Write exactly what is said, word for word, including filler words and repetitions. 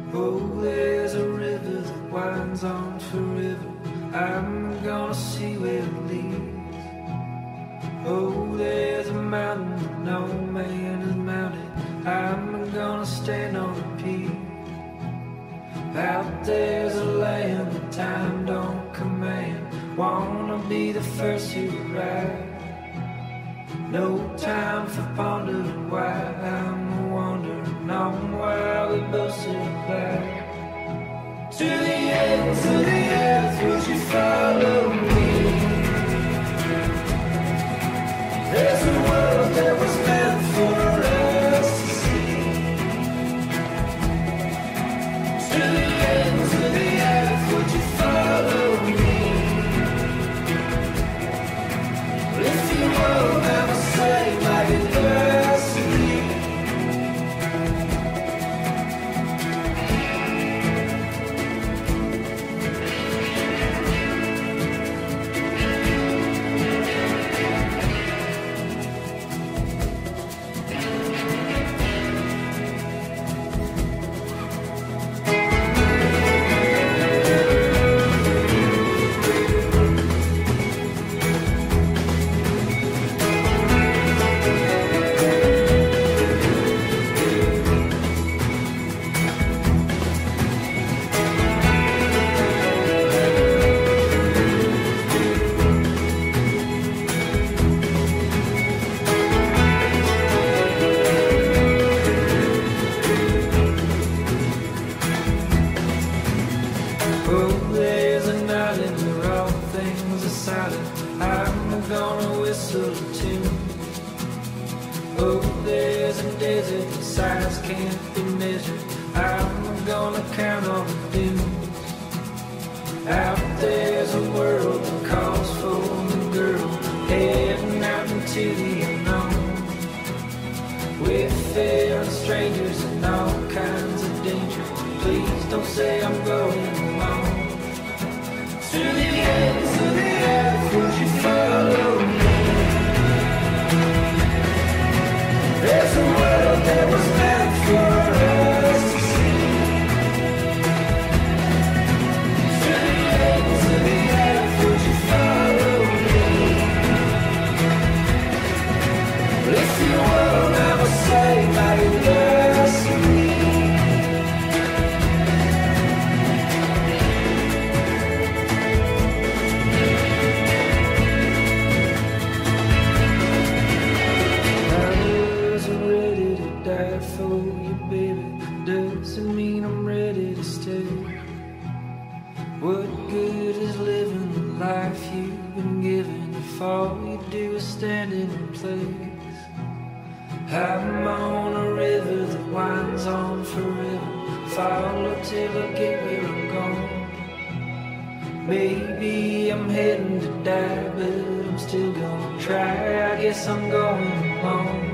Oh, there's a river that winds on forever. I'm gonna see where it leads. Oh, there's a mountain that no man has mounted. I'm gonna stand on a peak. Out there's a land that time don't command. Wanna be the first to arrive. No time for pondering why. I'm wondering on why we both survive. To the ends of the earth, would you follow me? There's a world that was meant for us to see. To the ends of the earth, would you follow me? If you won't ever say my adversity. Oh, there's an island where all things are silent. I'm gonna whistle a tune. Oh, there's a desert that size can't be measured. I'm gonna count on the dunes. Out there's a world that calls for the girl, heading out into the unknown. We're fair and strangers and all kinds of danger. Please don't say I'm going alone. To the ends of the earth, would you follow me? There's a world that was meant for us to see. To the ends of the earth, would you follow me? If you won't ever say my adversity. For you, baby, doesn't mean I'm ready to stay. What good is living the life you've been given if all you do is stand in place? I'm on a river that winds on forever. Follow till I get where I'm going. Maybe I'm heading to die, but I'm still gonna try. I guess I'm going home.